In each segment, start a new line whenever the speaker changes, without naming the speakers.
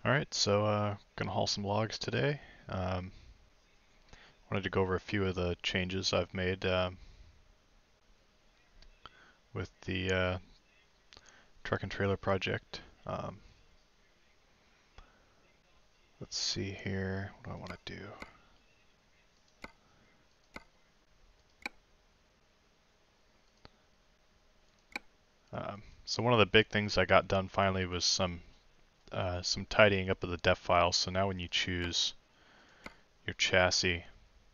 Alright, so gonna haul some logs today. Um, Wanted to go over a few of the changes I've made with the truck and trailer project. Let's see here, what do I want to do? So one of the big things I got done finally was some tidying up of the def files. So now when you choose your chassis,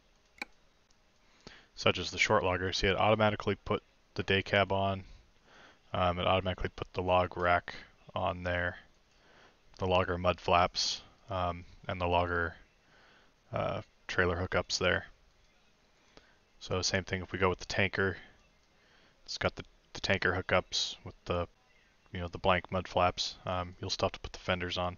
such as the short logger, see it automatically put the day cab on. It automatically put the log rack on there, the logger mud flaps, and the logger trailer hookups there. So same thing if we go with the tanker, it's got the tanker hookups with the the blank mud flaps. You'll still have to put the fenders on.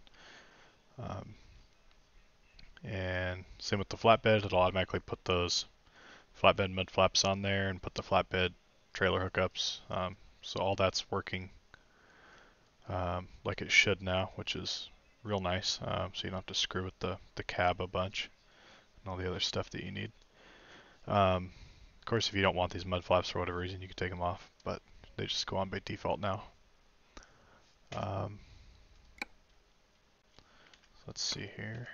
And same with the flatbed, it'll automatically put those flatbed mud flaps on there and put the flatbed trailer hookups. So all that's working like it should now, which is real nice. So you don't have to screw with the cab a bunch and all the other stuff that you need. Of course, if you don't want these mud flaps for whatever reason, you can take them off, but they just go on by default now. Let's see here.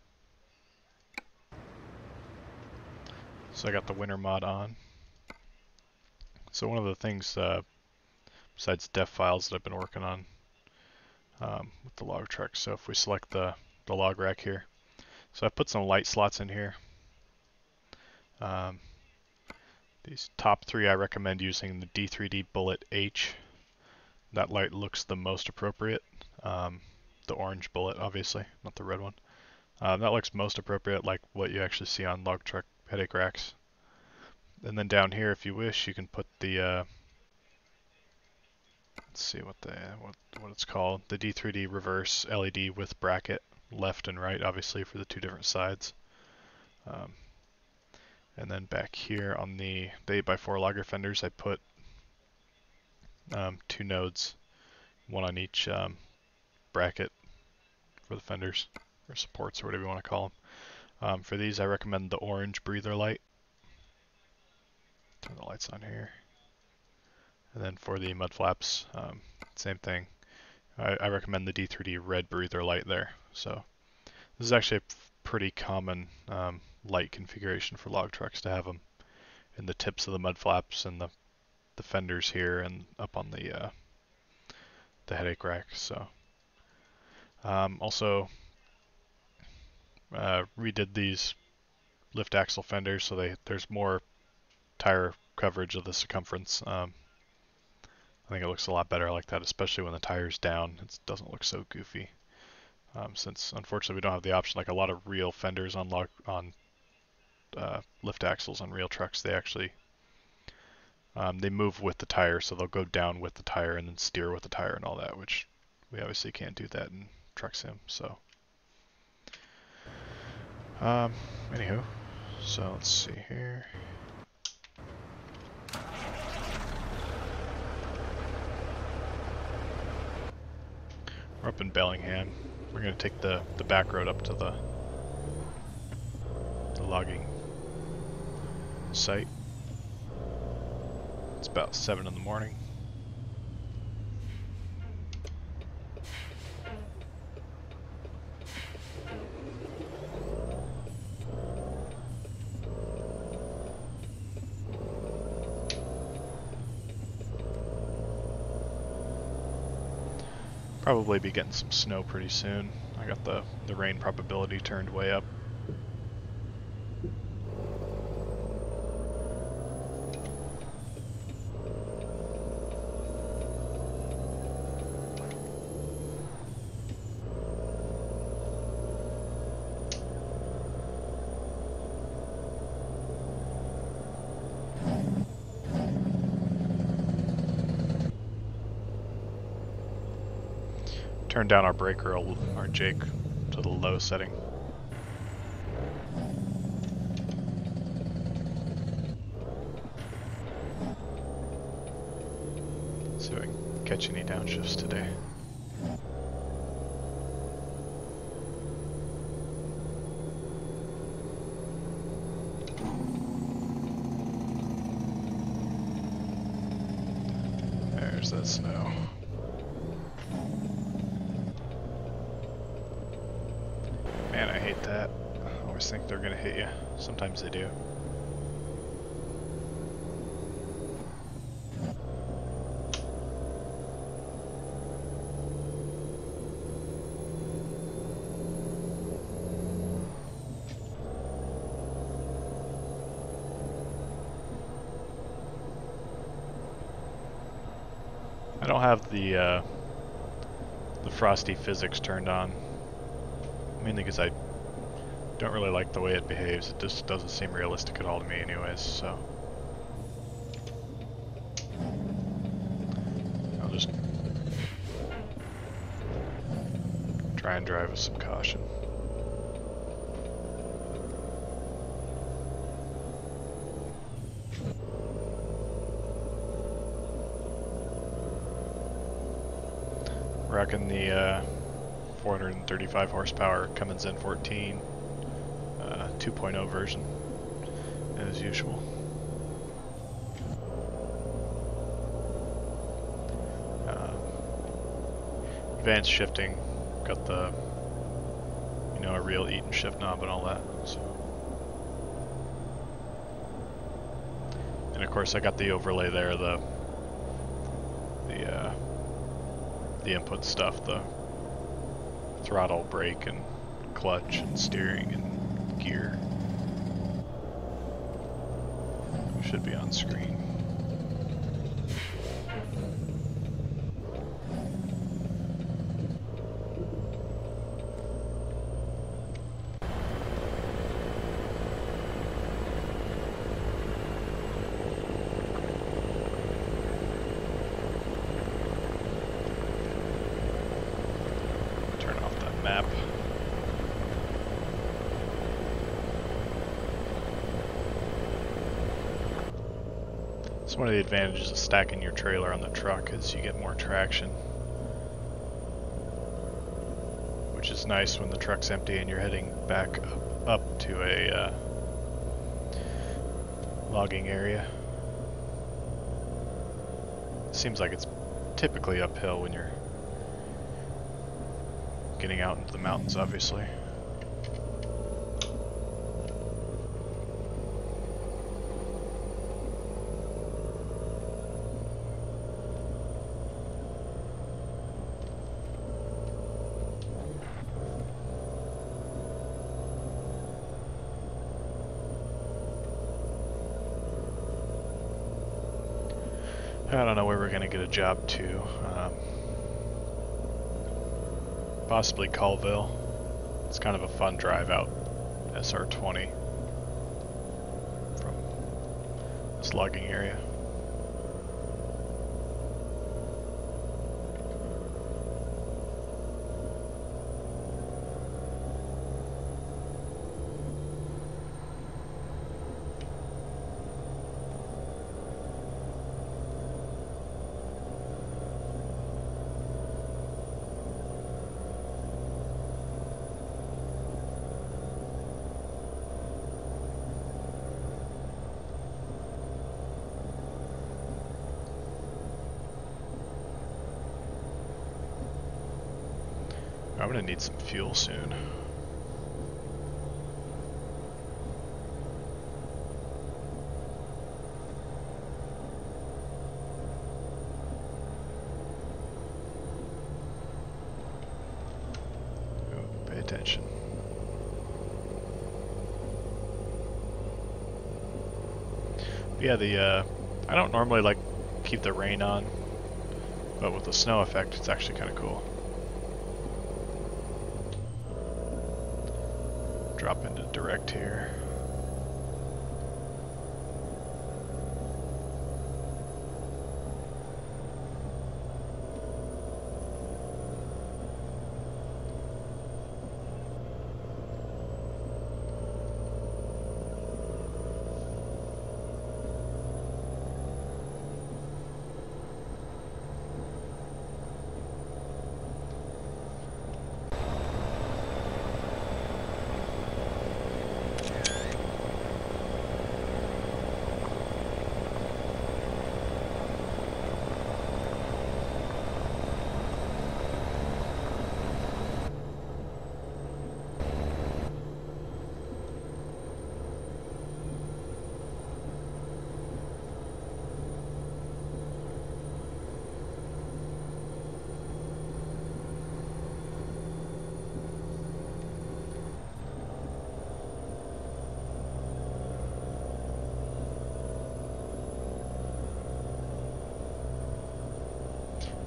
So I got the winter mod on. So one of the things besides def files that I've been working on with the log truck. So if we select the log rack here, so I put some light slots in here. These top three I recommend using the D3D Bullet H. That light looks the most appropriate. The orange bullet, obviously, not the red one. That looks most appropriate, like what you actually see on log truck headache racks. And then down here, if you wish, you can put the let's see what it's called, the D3D reverse LED with bracket, left and right, obviously for the two different sides. And then back here on the 8x4 logger fenders, I put two nodes, one on each bracket for the fenders, or supports, or whatever you want to call them. For these, I recommend the orange breather light. Turn the lights on here. And then for the mud flaps, same thing. I recommend the D3D red breather light there. So this is actually a pretty common light configuration for log trucks to have them in the tips of the mud flaps and the fenders here and up on the headache rack. So also redid these lift axle fenders so there's more tire coverage of the circumference. I think it looks a lot better like that, especially when the tire's down. It doesn't look so goofy. Since unfortunately we don't have the option, like a lot of real fenders on lift axles on real trucks, they actually they move with the tire, so they'll go down with the tire and then steer with the tire and all that, which we obviously can't do that in Truck Sim. So anywho, so let's see here. We're up in Bellingham. We're going to take the back road up to the logging site. It's about 7 in the morning. Probably be getting some snow pretty soon. I got the rain probability turned way up. Turn down our breaker, our Jake, to the low setting. See if I can catch any downshifts today. there's that snow. Man, I hate that. I always think they're gonna hit you. Sometimes they do. I don't have the frosty physics turned on, mainly because I don't really like the way it behaves. It just doesn't seem realistic at all to me anyways, so I'll just try and drive with some caution. Rocking the 435 horsepower Cummins N14 2.0 version as usual. Advanced shifting, got the, you know, a real eat and shift knob and all that. So. And of course I got the overlay there, the input stuff, the throttle, brake, and clutch, and steering, and gear. Should be on screen. Turn off that map. So one of the advantages of stacking your trailer on the truck is you get more traction, which is nice when the truck's empty and you're heading back up to a logging area. Seems like it's typically uphill when you're getting out into the mountains, obviously. I don't know where we're going to get a job to. Possibly Colville. It's kind of a fun drive out SR20 from this logging area. I'm gonna need some fuel soon. Oh, pay attention. Yeah, I don't normally like keep the rain on, but with the snow effect, it's actually kind of cool. Drop into direct here.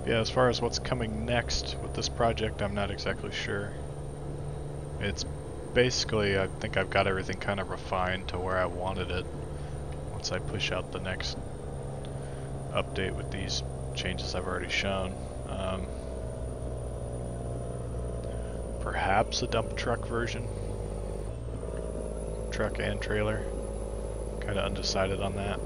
Yeah, as far as what's coming next with this project, I'm not exactly sure. It's basically, I think I've got everything kind of refined to where I wanted it. Once I push out the next update with these changes I've already shown. Perhaps a dump truck version. Truck and trailer. Kind of undecided on that.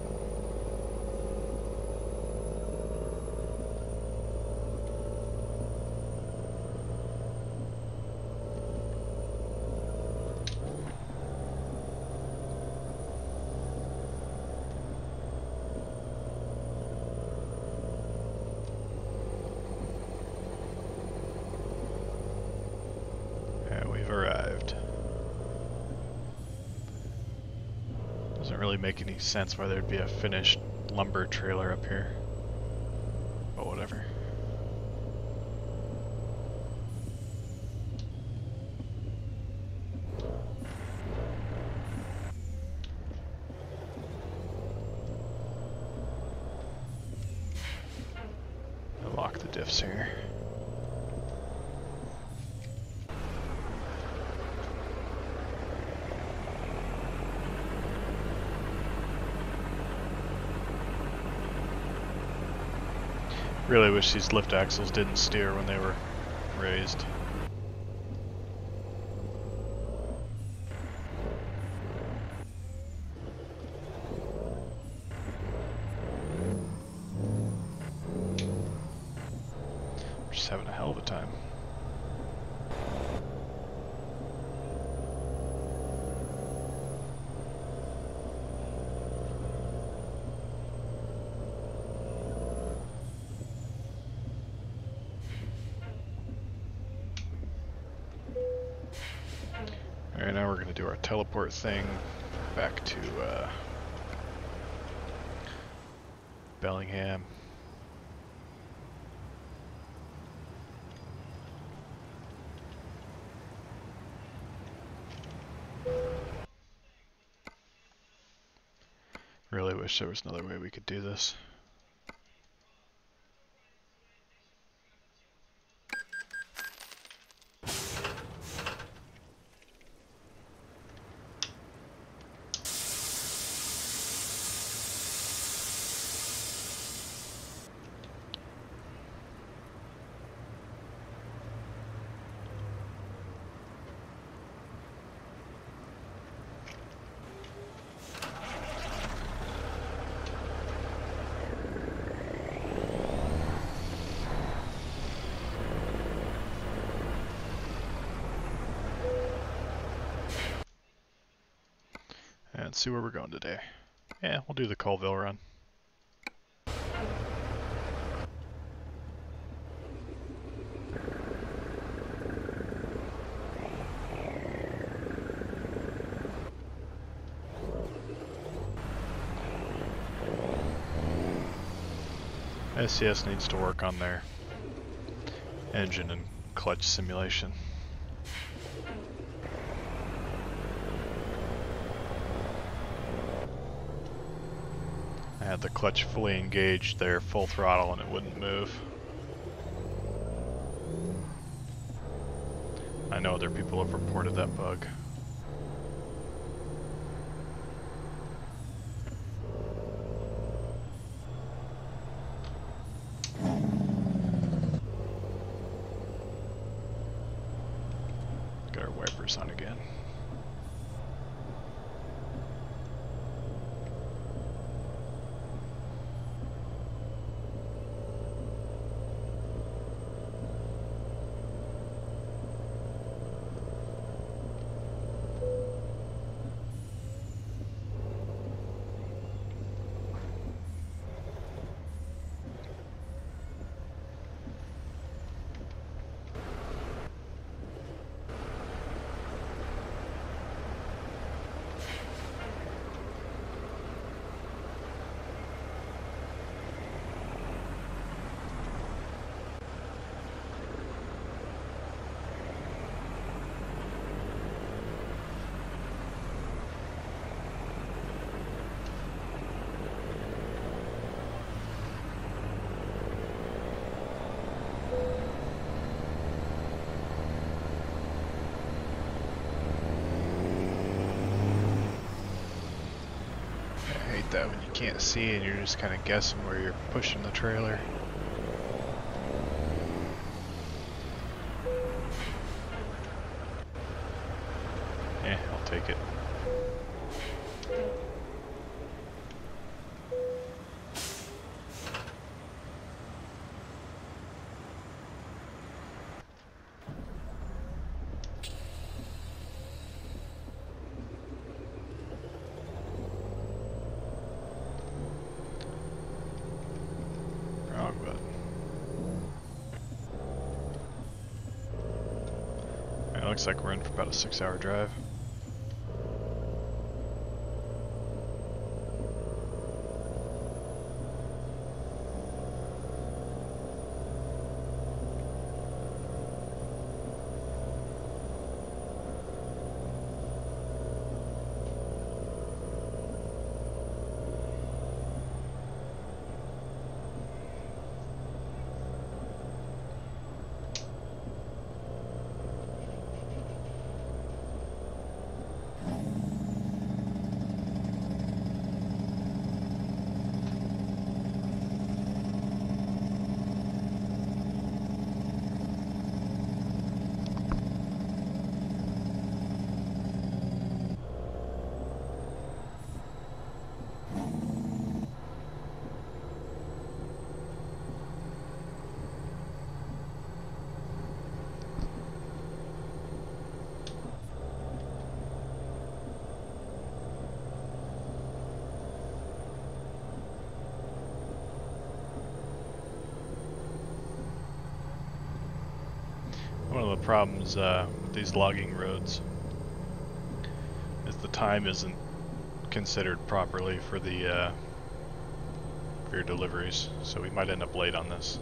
Arrived. Doesn't really make any sense why there'd be a finished lumber trailer up here. But whatever. I'll lock the diffs here. Really wish these lift axles didn't steer when they were raised. We're just having a hell of a time. Alright, now we're going to do our teleport thing back to Bellingham. Really wish there was another way we could do this. And see where we're going today. Yeah, we'll do the Colville run. SCS needs to work on their engine and clutch simulation. I had the clutch fully engaged there, full throttle, and it wouldn't move. I know other people have reported that bug. Got our wipers on again. that when you can't see and you're just kind of guessing where you're pushing the trailer. Yeah, I'll take it. Wrong button. It looks like we're in for about a 6-hour drive. One of the problems with these logging roads is the time isn't considered properly for the for your deliveries, so we might end up late on this.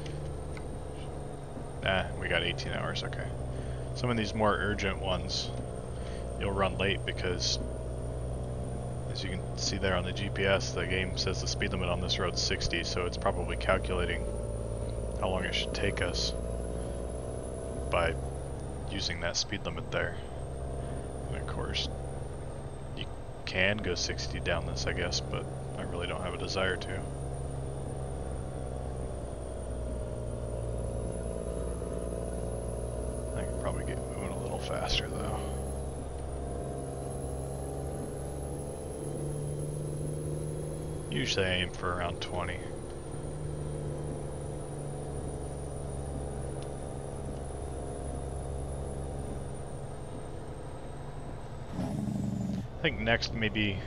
Nah, we got 18 hours, okay. Some of these more urgent ones, you'll run late because, as you can see there on the GPS, the game says the speed limit on this road is 60, so it's probably calculating how long it should take us by using that speed limit there. And of course, you can go 60 down this, I guess, but I really don't have a desire to. I can probably get moving a little faster though. Usually I aim for around 20. I think next maybe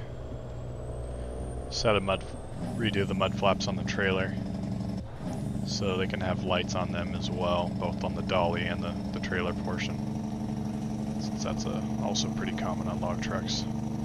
redo the mud flaps on the trailer so they can have lights on them as well, both on the dolly and the trailer portion, since that's also pretty common on log trucks.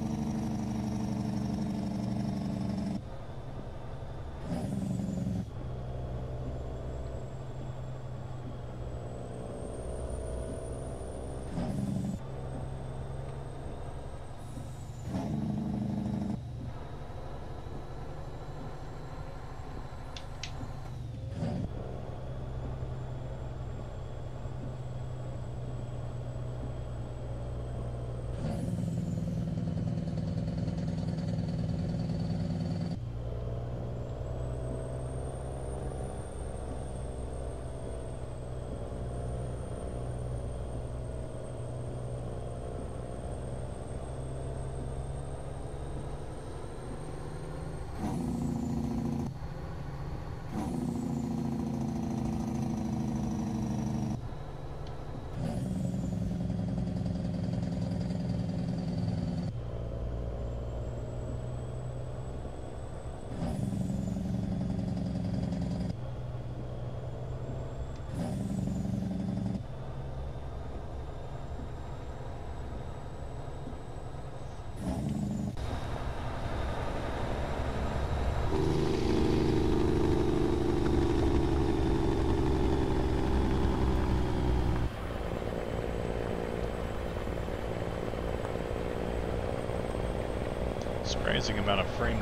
Surprising amount of frame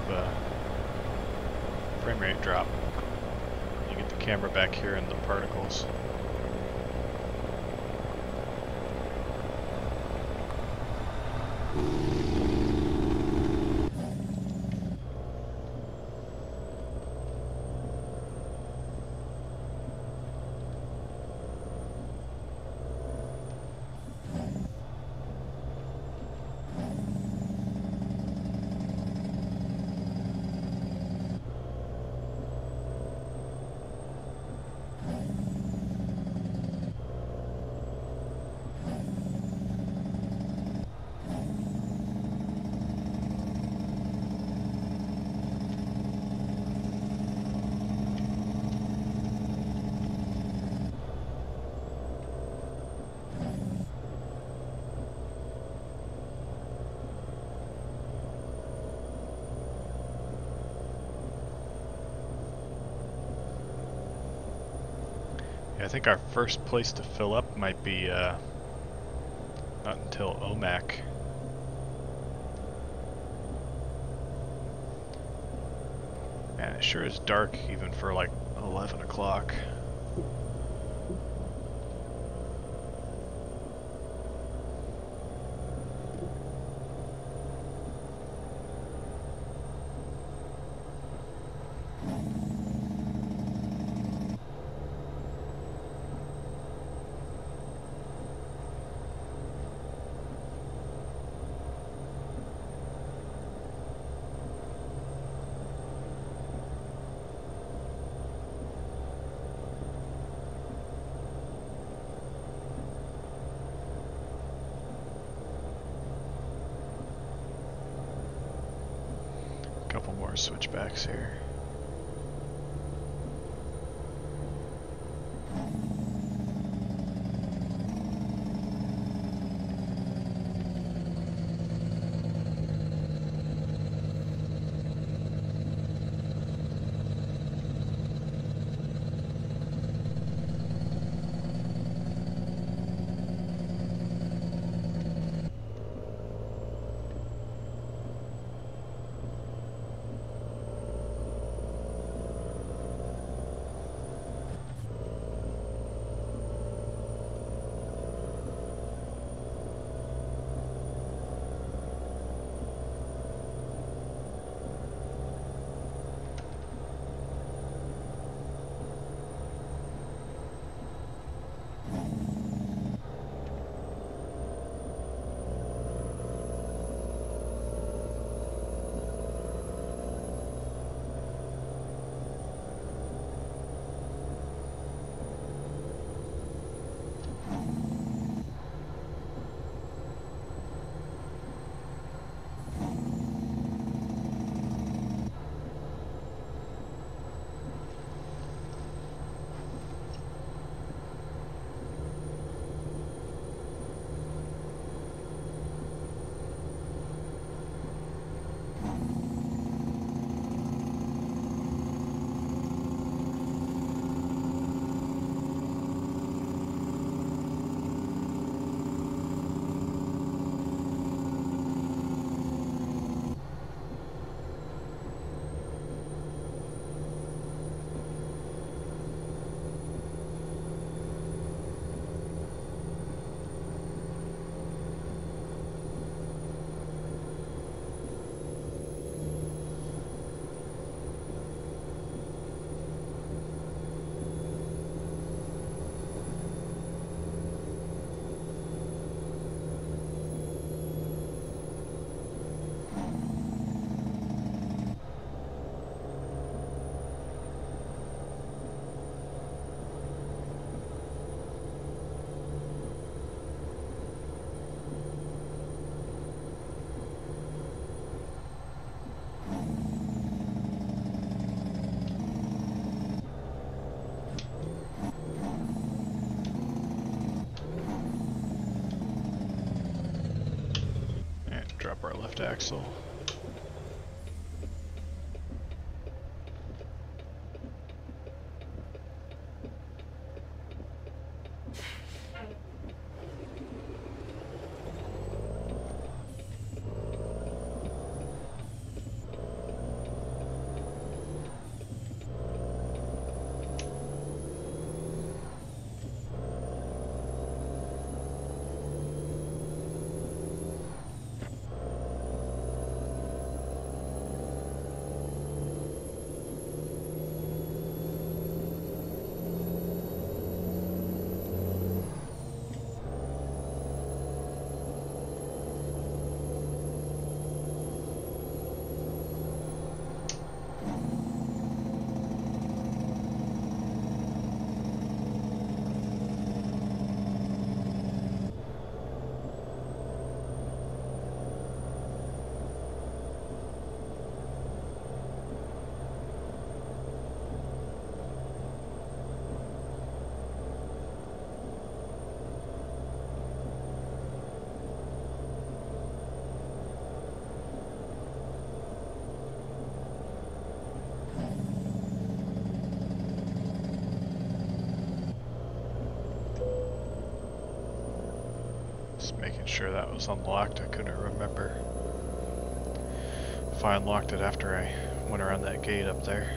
rate drop. You get the camera back here and the particles. Yeah, I think our first place to fill up might be not until Omak. Man, it sure is dark even for like 11 o'clock. Couple more switchbacks here. Drop our left axle. Just making sure that was unlocked. I couldn't remember if I unlocked it after I went around that gate up there.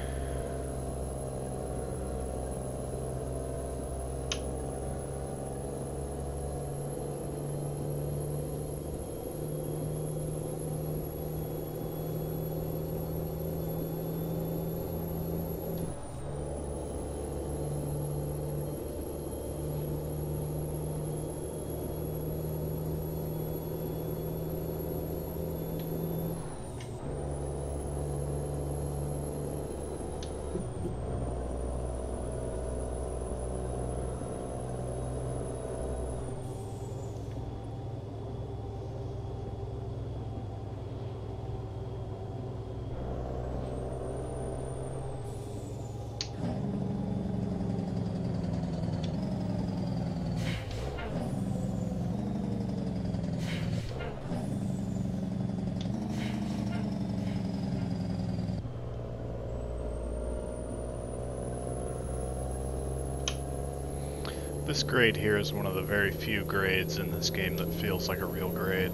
This grade here is one of the very few grades in this game that feels like a real grade.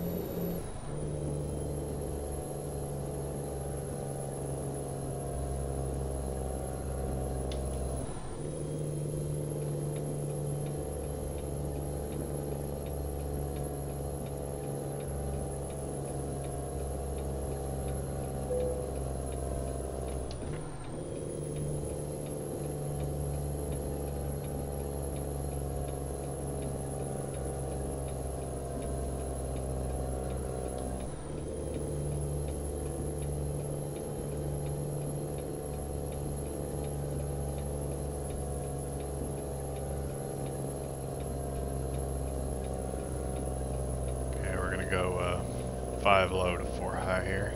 Go 5 low to 4 high here.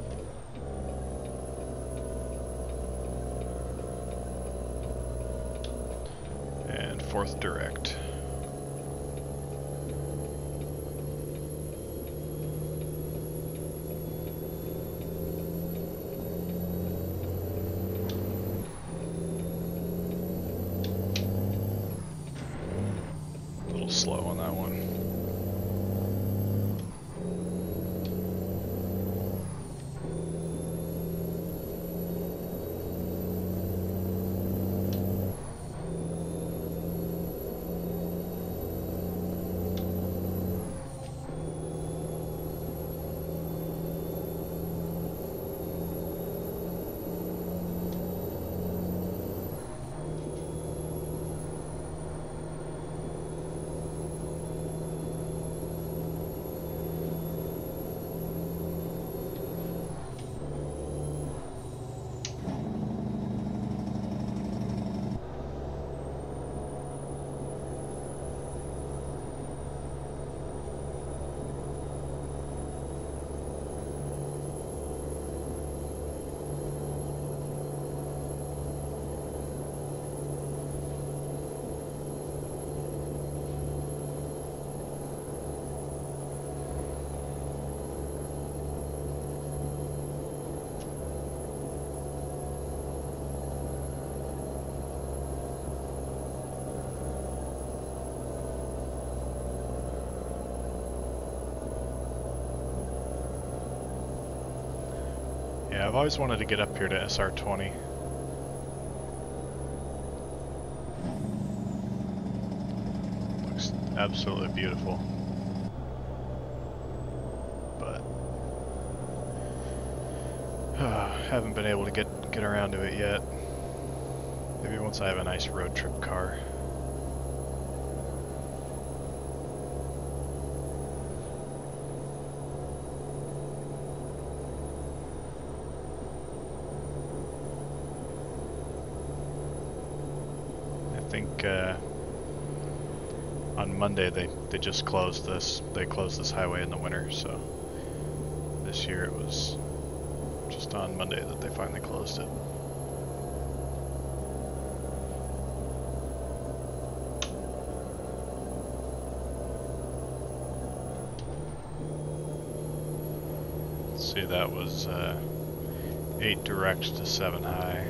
And 4th direct. A little slow on that one. Yeah, I've always wanted to get up here to SR20. Looks absolutely beautiful. But haven't been able to get around to it yet. Maybe once I have a nice road trip car. I think on Monday they just closed this. They closed this highway in the winter, so this year it was just on Monday that they finally closed it. Let's see, that was 8 direct to 7 high.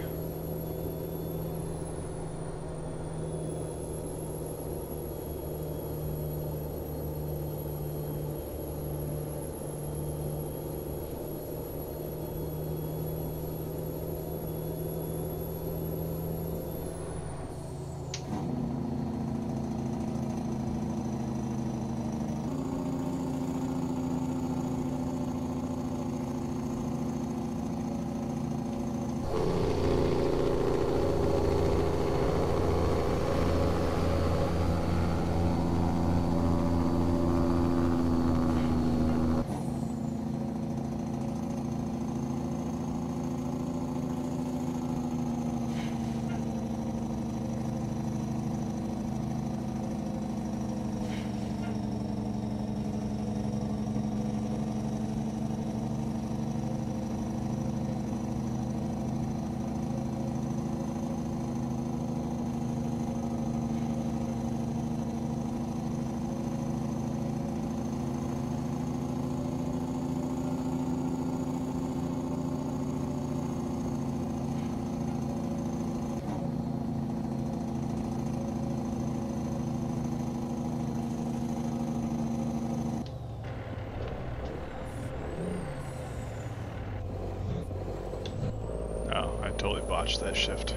watch that shift.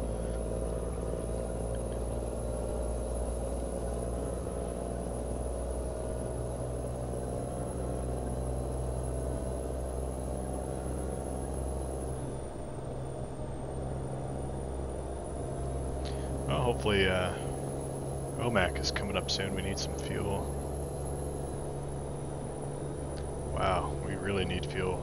Well, hopefully OMAC is coming up soon. We need some fuel. Wow, we really need fuel.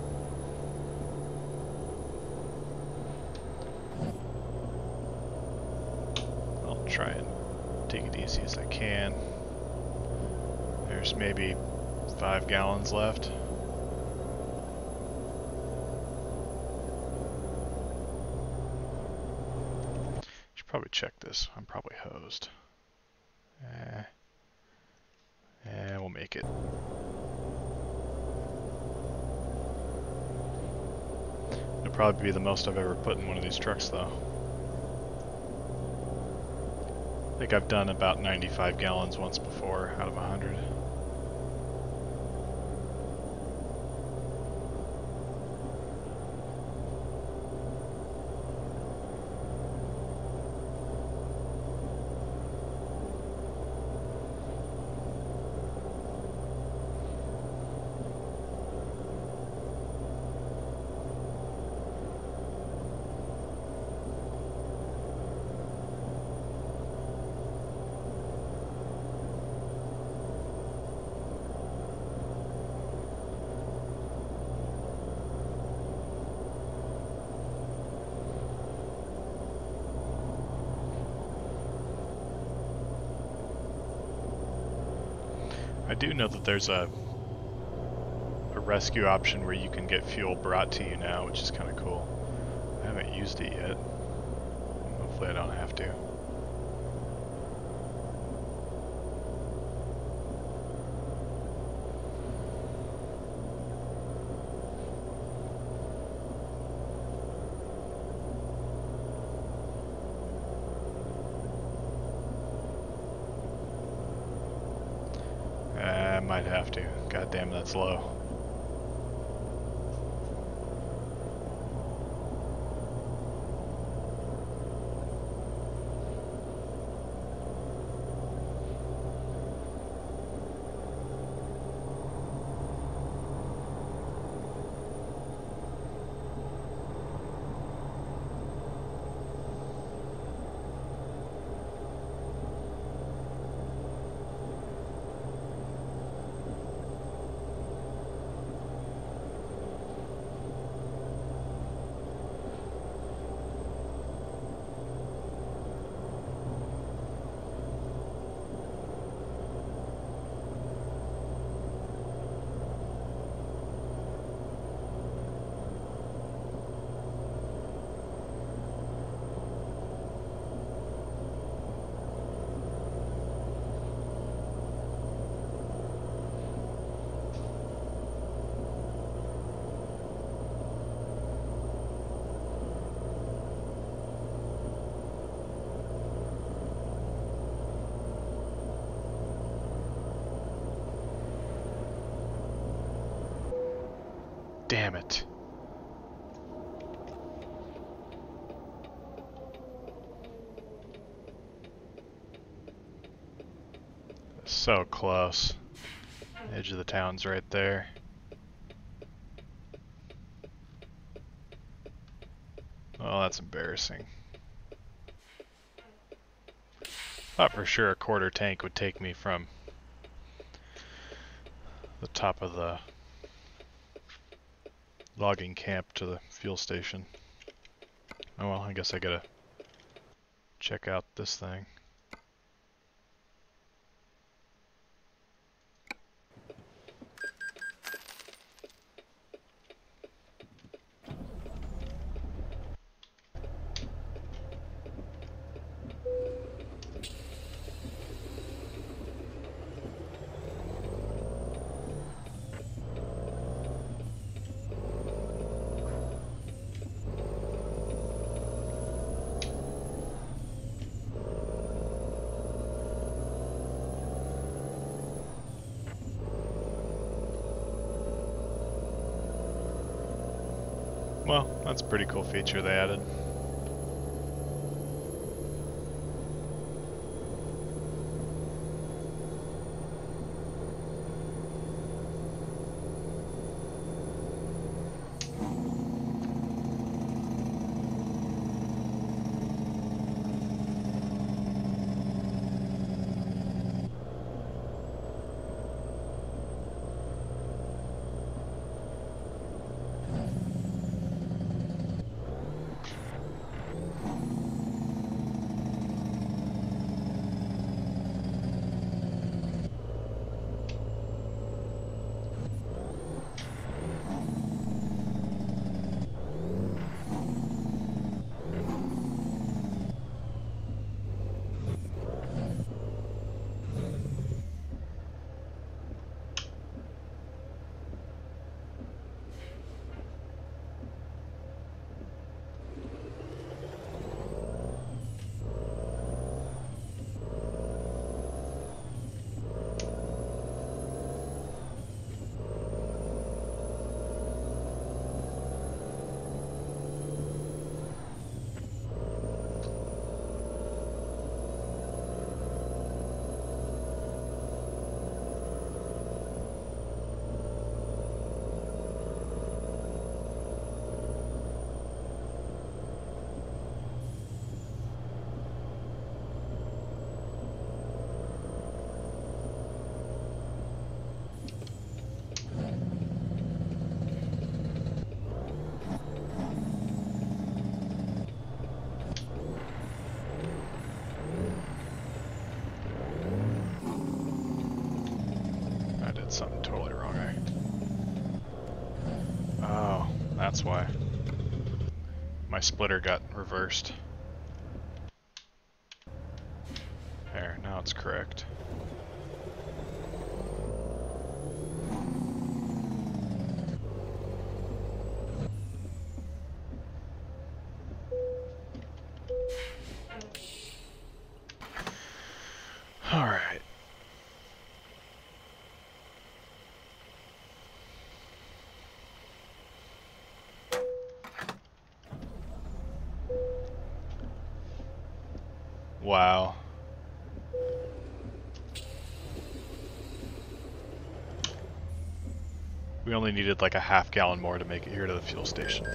I'll try and take it easy as I can. There's maybe 5 gallons left. Should probably check this. I'm probably hosed. We'll make it. It'll probably be the most I've ever put in one of these trucks, though. I think I've done about 95 gallons once before out of 100. I do know that there's a rescue option where you can get fuel brought to you now, which is kind of cool. I haven't used it yet. Hopefully I don't have to. I might have to. God damn, that's low. Damn it. So close. Edge of the town's right there. Well, that's embarrassing. Thought for sure a quarter tank would take me from the top of the logging camp to the fuel station. Oh well, I guess I gotta check out this thing. Well, that's a pretty cool feature they added. did something totally wrong. Oh, that's why. My splitter got reversed. There, now it's correct. Alright. Wow. We only needed like a half gallon more to make it here to the fuel station.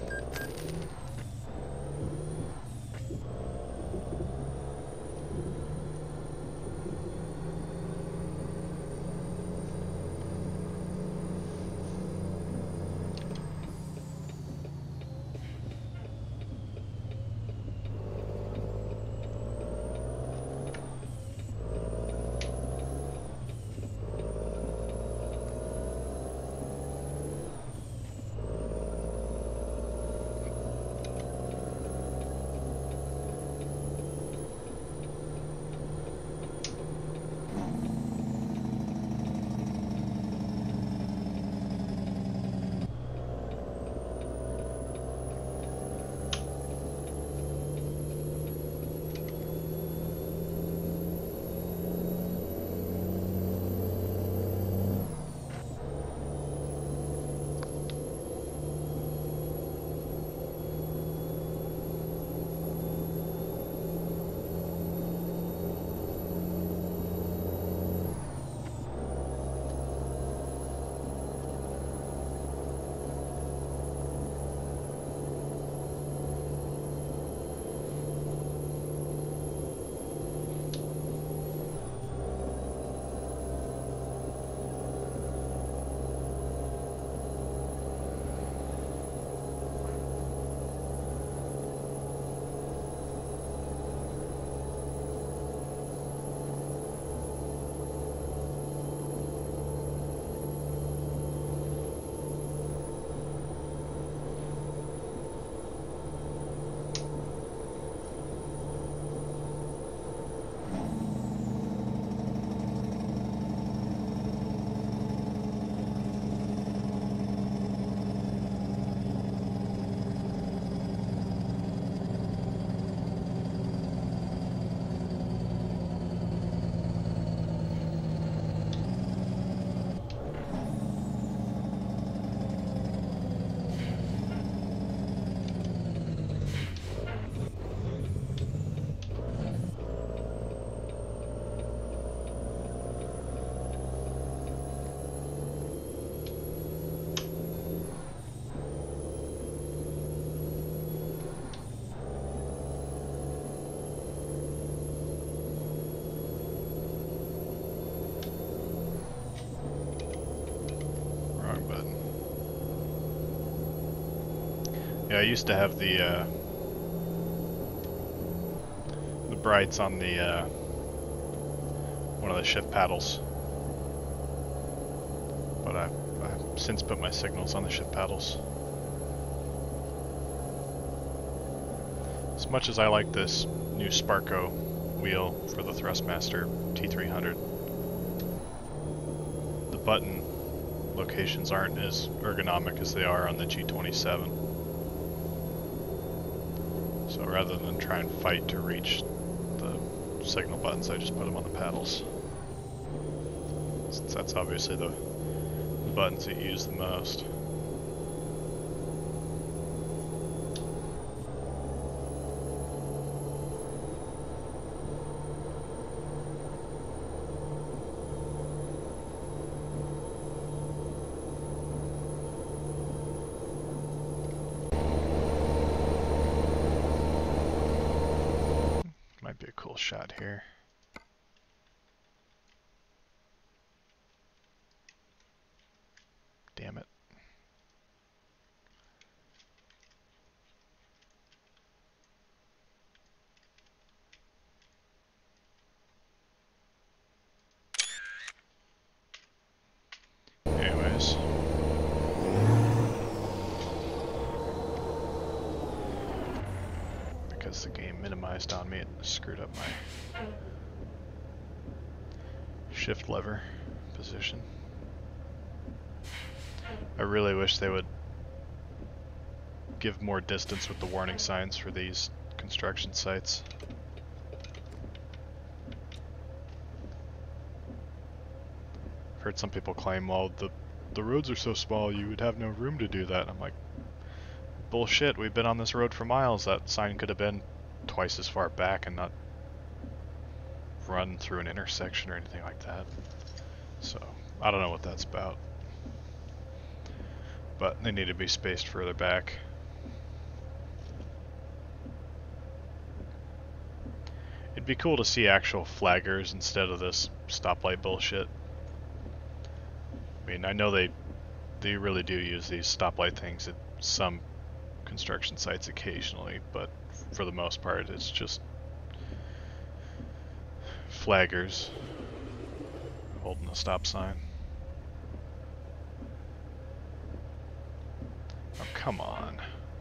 Yeah, I used to have the brights on the one of the shift paddles, but I've since put my signals on the shift paddles. As much as I like this new Sparco wheel for the Thrustmaster T300, the button locations aren't as ergonomic as they are on the G27. So rather than try and fight to reach the signal buttons, I just put them on the paddles. Since that's obviously the buttons that you use the most. Might be a cool shot here. Damn it. guess the game minimized on me. It screwed up my shift lever position. I really wish they would give more distance with the warning signs for these construction sites. I've heard some people claim, well, the roads are so small you would have no room to do that. I'm like, bullshit, we've been on this road for miles. That sign could have been twice as far back and not run through an intersection or anything like that. So, I don't know what that's about. But they need to be spaced further back. It'd be cool to see actual flaggers instead of this stoplight bullshit. I mean, I know they really do use these stoplight things at some construction sites occasionally, but for the most part it's just flaggers holding a stop sign. Oh, come on.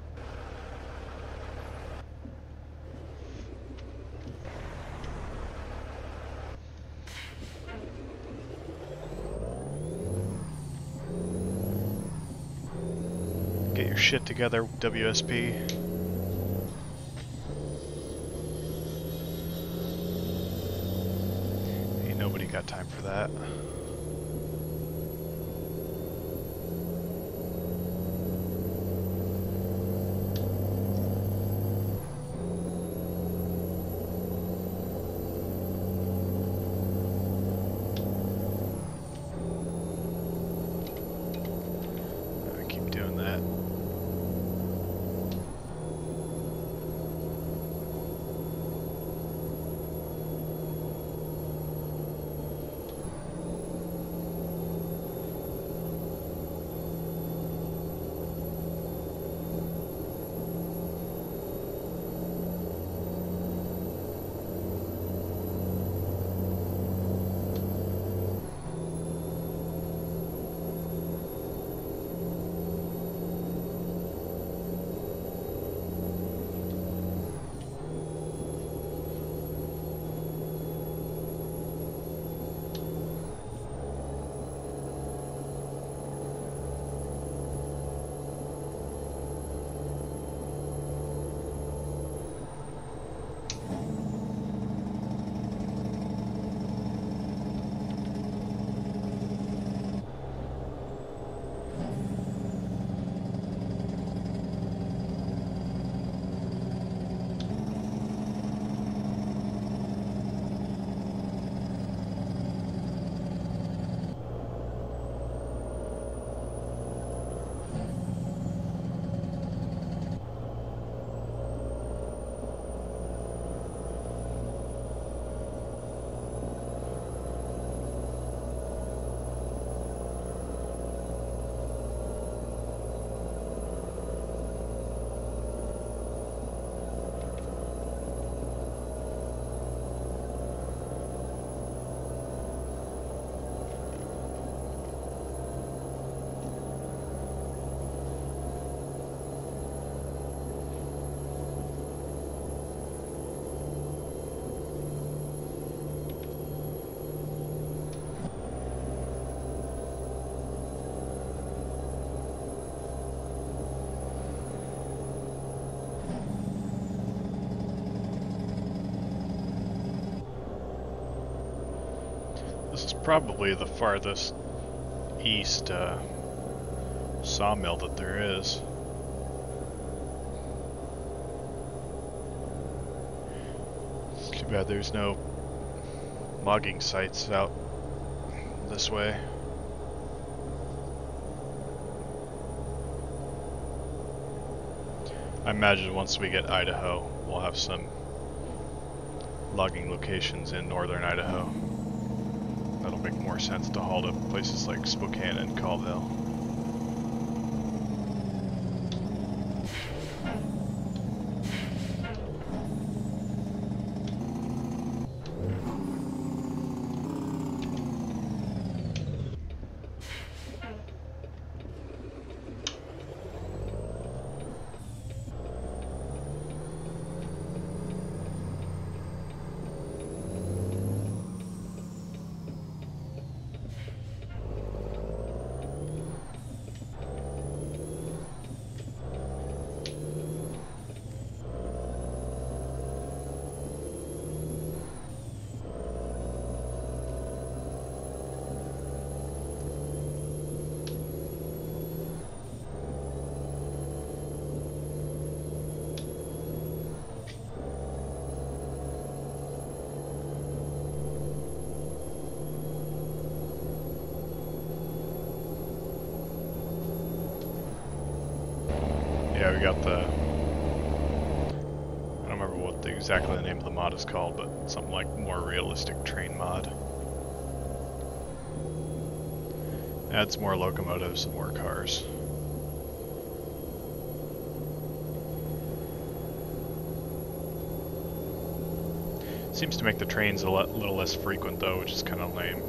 Get your shit together, WSP. Ain't nobody got time for that. Keep doing that. This is probably the farthest east sawmill that there is. It's too bad there's no logging sites out this way. I imagine once we get Idaho, we'll have some logging locations in northern Idaho. That'll make more sense to haul to places like Spokane and Colville. yeah, we got the, I don't remember what exactly the name of the mod is called, but something like more realistic train mod. Adds more locomotives and more cars. Seems to make the trains a little less frequent though, which is kind of lame.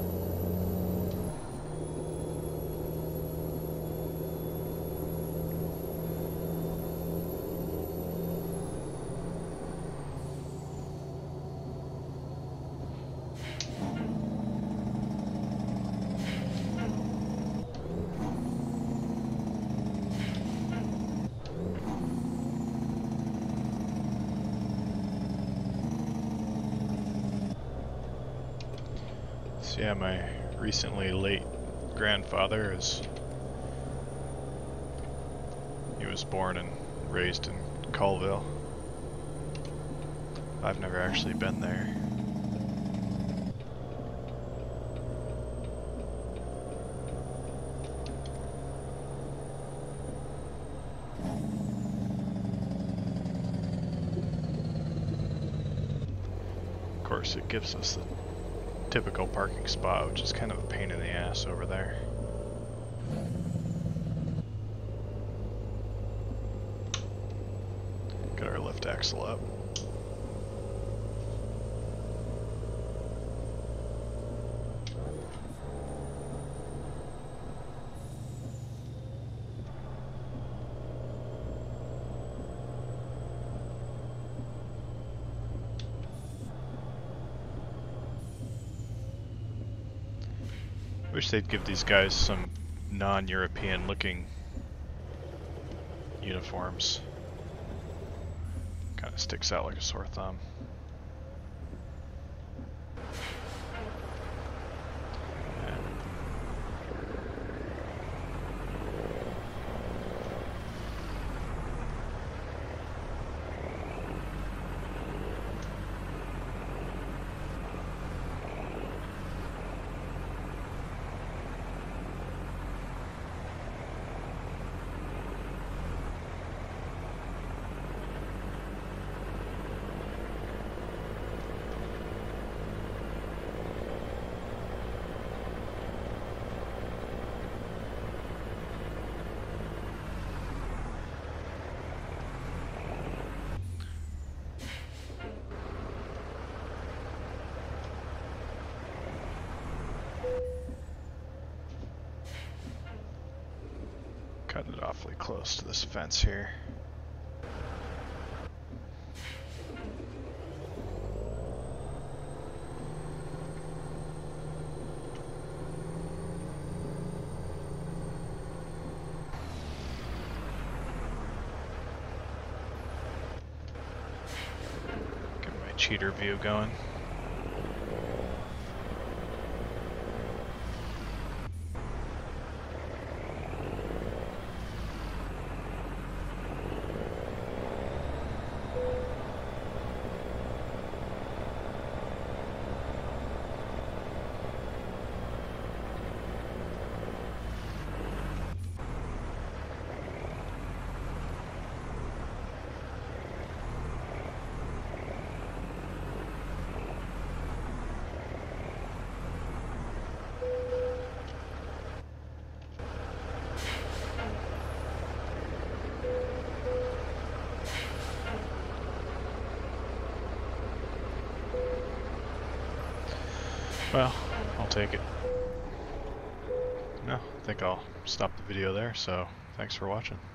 So yeah, my recently late grandfather he was born and raised in Colville. I've never actually been there. Of course, it gives us the typical parking spot, which is kind of a pain in the ass over there. Got our lift axle up. Wish they'd give these guys some non-European looking uniforms. Kind of sticks out like a sore thumb. Cutting it awfully close to this fence here. Get my cheater view going. Well, I'll take it. No, I think I'll stop the video there, so thanks for watching.